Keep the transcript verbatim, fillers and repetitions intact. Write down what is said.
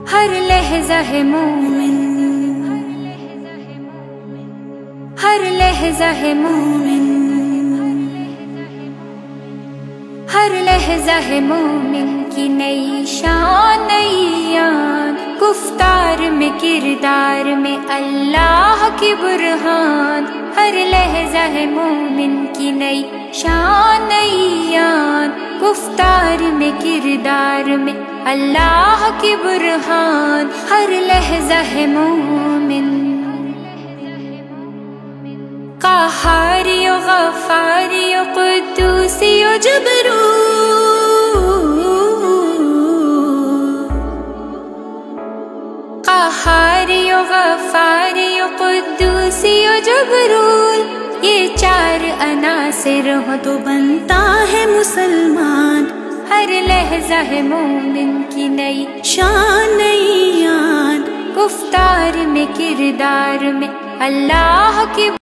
ہر لحظہ ہے مومن، ہر لحظہ ہے مومن، ہر لحظہ ہے مومن کی نئی شان نئی یاد، گفتار میں کردار میں اللہ کی برہان، ہر لحظہ ہے مومن کی نئی شان نئی یاد، گفتار میں کردار میں اللہ کی برہان، ہر لحظہ ہے مومن، قہاری و غفاری و قدوسی و جبروت، قہاری و غفاری و قدوسی و جبروت، یہ چار عناصر ہو تو بنتا ہے مسلمان، ہر لحظہ ہے مومن کی نئی شان نئی یاد، گفتار میں کردار میں اللہ کی